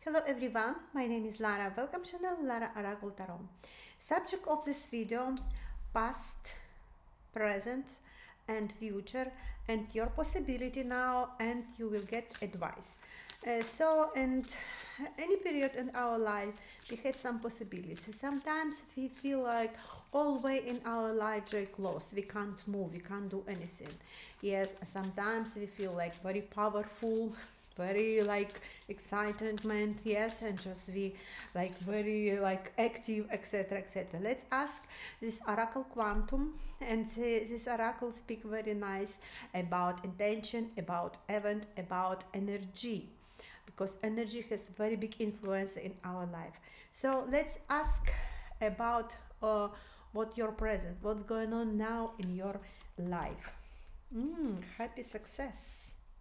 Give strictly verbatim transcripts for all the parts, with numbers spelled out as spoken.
Hello everyone, my name is Lara. Welcome to the Lara Oracle Tarot. Subject of this video: past, present and future, and your possibility now, and you will get advice. Uh, so, and any period in our life, we had some possibilities. Sometimes we feel like all way in our life very close. We can't move, we can't do anything. Yes, sometimes we feel like very powerful, very like excitement, yes, and just we like very like active, etc, etc. Let's ask this oracle quantum, and this oracle speak very nice about intention, about event, about energy, because energy has very big influence in our life. So let's ask about uh, what your present, what's going on now in your life. Mm, happy success.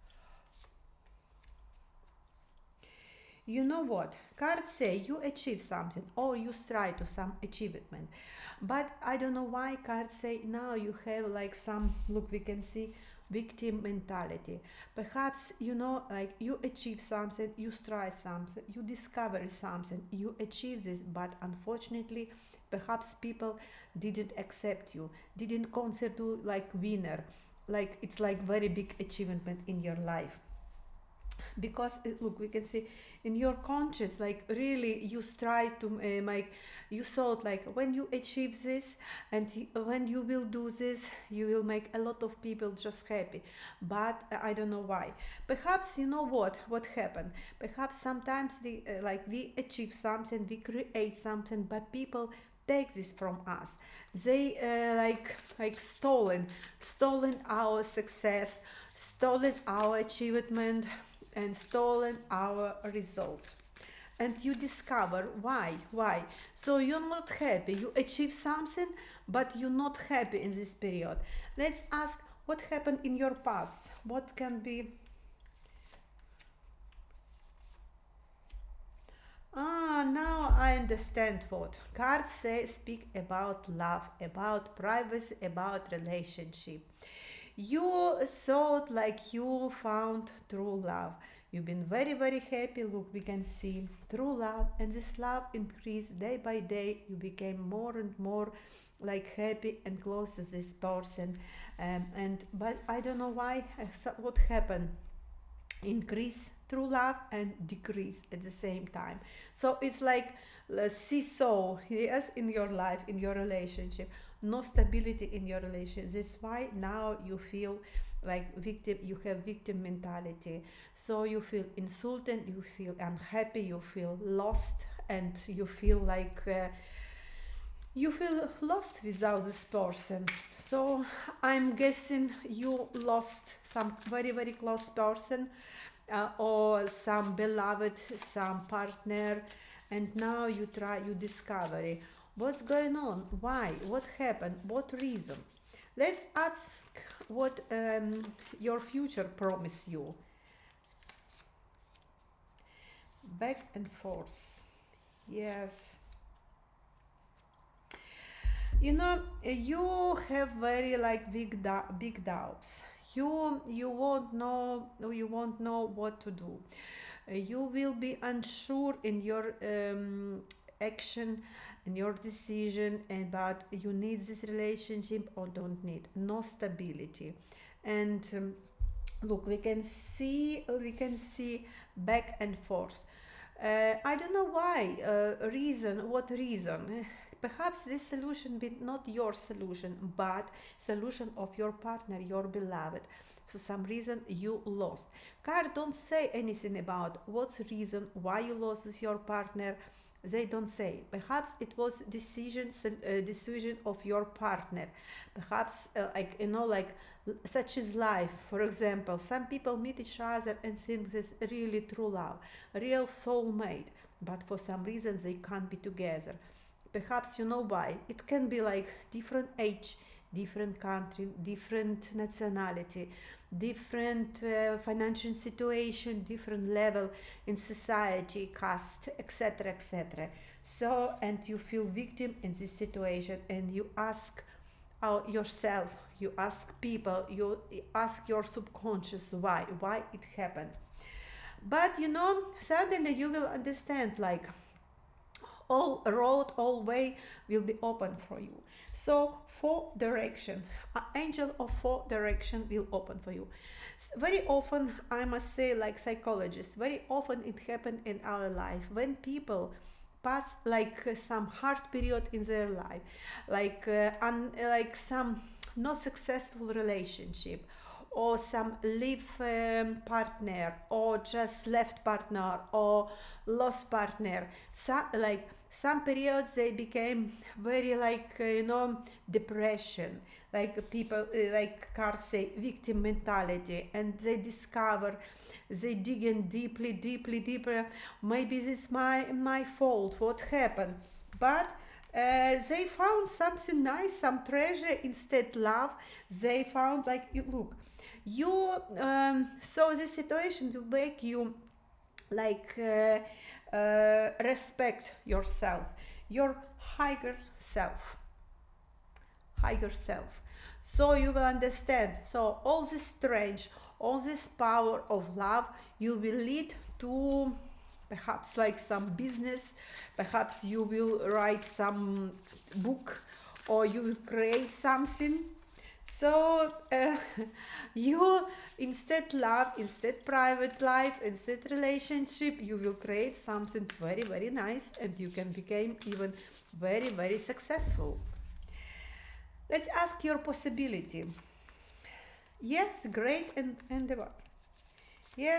You know what? Cards say you achieve something or you strive to some achievement. But I don't know why cards say now you have like some, look, we can see victim mentality. Perhaps, you know, like you achieve something, you strive something, you discover something, you achieve this, but unfortunately, perhaps people didn't accept you, didn't consider you like winner, like it's like very big achievement in your life. Because look, we can see in your conscious, like really you strive to uh, make, you thought like when you achieve this and when you will do this, you will make a lot of people just happy. But uh, I don't know why. Perhaps, you know what what happened, perhaps sometimes we uh, like we achieve something, we create something, but people take this from us. They uh, like like stolen stolen our success, stolen our achievement, and stolen our result. And you discover why why so you're not happy, you achieve something but you're not happy in this period. Let's ask what happened in your past, what can be. Ah, now I understand what cards say. Speak about love, about privacy, about relationship. You thought like you found true love, you've been very very happy. Look, we can see true love, and this love increased day by day. You became more and more like happy and close to this person, um, and but I don't know why, what happened, increase true love and decrease at the same time. So it's like a seesaw, yes, in your life, in your relationship. No stability in your relationship. That's why now you feel like victim, you have victim mentality. So you feel insulted, you feel unhappy, you feel lost, and you feel like uh, you feel lost without this person. So I'm guessing you lost some very very close person, uh, or some beloved, some partner, and now you try, you discover it. What's going on? Why? What happened? What reason? Let's ask what um, your future promise you. Back and forth. Yes. You know, you have very like big big doubts. You you won't know, you won't know what to do. You will be unsure in your um, action, in your decision about you need this relationship or don't need. No stability. And um, look, we can see we can see back and forth. uh, I don't know why, uh, reason, what reason. Perhaps this solution be not your solution, but solution of your partner, your beloved. For some reason you lost. Card don't say anything about what's the reason why you lost with your partner. They don't say. Perhaps it was decision uh, decision of your partner. Perhaps uh, like you know, like such is life. For example, some people meet each other and think this really true love, real soulmate, but for some reason they can't be together. Perhaps you know why. It can be like different age, different country, different nationality, different uh, financial situation, different level in society, caste, etc, etc. So, and you feel victim in this situation, and you ask uh, yourself, you ask people, you ask your subconscious why, why it happened. But you know, suddenly you will understand, like, all road, all way will be open for you. So four direction, an angel of four direction will open for you. Very often, I must say, like psychologists, very often it happens in our life when people pass like uh, some hard period in their life, like uh, un, like some not successful relationship, or some leave um, partner, or just left partner, or lost partner. So, like some periods they became very like uh, you know, depression, like people uh, like cards say victim mentality, and they discover, they dig in deeply deeply deeper, maybe this is my my fault, what happened, but uh, they found something nice, some treasure instead love. They found like, you look, you um, so this situation will make you like uh, uh, respect yourself, your higher self, higher self. So you will understand, so all this strange, all this power of love, you will lead to perhaps like some business, perhaps you will write some book, or you will create something. So uh, you instead love, instead private life, instead relationship, you will create something very very nice, and you can become even very very successful. Let's ask your possibility. Yes, great, and endeavor. Yeah.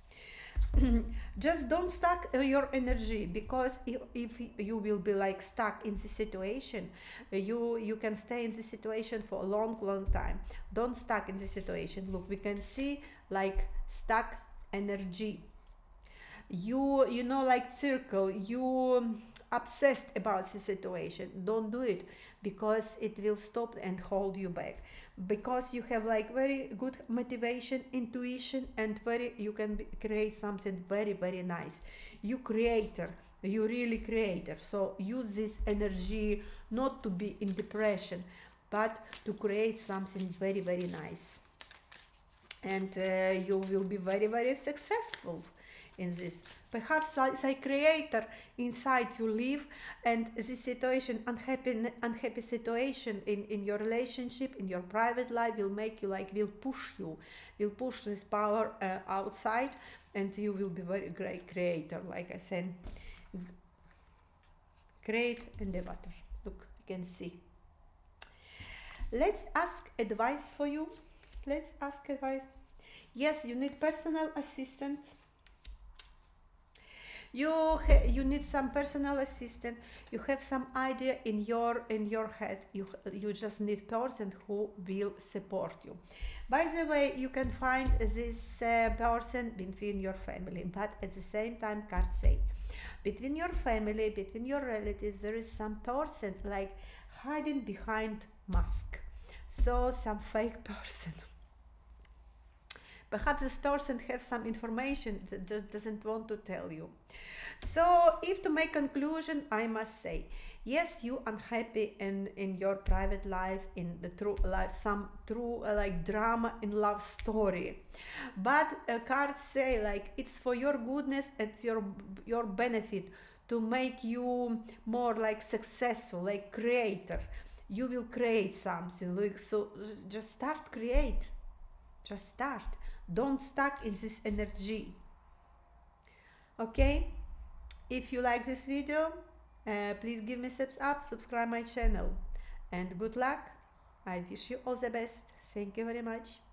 Just don't stuck your energy, because if, if you will be like stuck in this situation, you you can stay in this situation for a long long time. Don't stuck in this situation. Look, we can see like stuck energy, you you know, like circle, you obsessed about the situation. Don't do it, because it will stop and hold you back, because you have like very good motivation, intuition, and very you can be, create something very very nice. You creator, you really creator, so use this energy not to be in depression, but to create something very very nice, and uh, you will be very very successful in this. Perhaps as a creator inside you live, and this situation, unhappy unhappy situation in in your relationship, in your private life, will make you like, will push you, will push this power uh, outside, and you will be very great creator, like I said. Great endeavor. Look, you can see. Let's ask advice for you. Let's ask advice. Yes, you need personal assistant. You you need some personal assistant. You have some idea in your in your head. You you just need person who will support you. By the way, you can find this uh, person between your family, but at the same time, cards say between your family, between your relatives, there is some person like hiding behind mask. So some fake person. Perhaps this person has some information that just doesn't want to tell you. So if to make conclusion, I must say, yes, you unhappy in, in your private life, in the true life, some true uh, like drama in love story. But uh, cards say like it's for your goodness, it's your, your benefit to make you more like successful, like creator. You will create something, like, so just start create, just start. Don't stuck in this energy. Okay, if you like this video, uh, please give me thumbs up, subscribe my channel, and good luck. I wish you all the best. Thank you very much.